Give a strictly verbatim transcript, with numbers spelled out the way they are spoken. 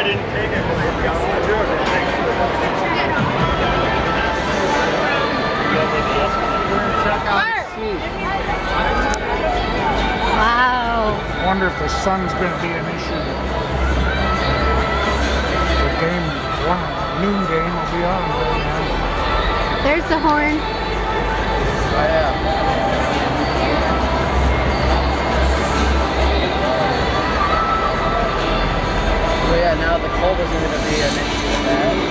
I didn't take it because I got my shirt. Check out the seat. Wow. I wonder if the sun's going to be an issue. The game, one noon game will be on right now. There's the horn. Oh, yeah. So yeah, now the cold isn't going to be an issue with that.